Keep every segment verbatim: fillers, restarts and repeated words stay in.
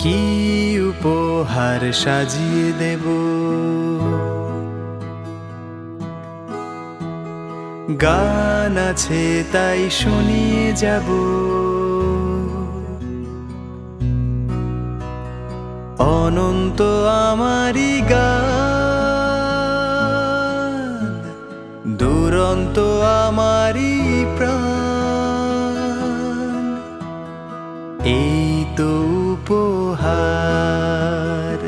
কি উপহার সাজিয়ে দেব, গান আছে তাই শুনিয়ে যাব। অনন্ত আমারি গান, দুরন্ত আমারি প্রাণ, এই তো উপহার।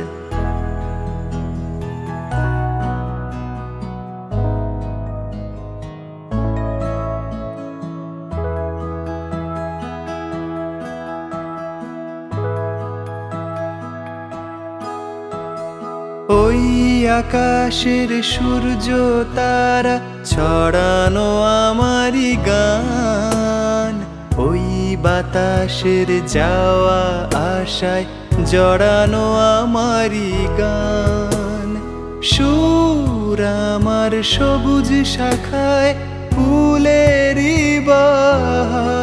ওই আকাশের সূর্য তারা ছড়ানো আমারি গান, ওই বাতাসের যাওয়া আশায় জড়ানো আমারি গান। সুর আমার সবুজ শাখায় ফুলেরই বাহার,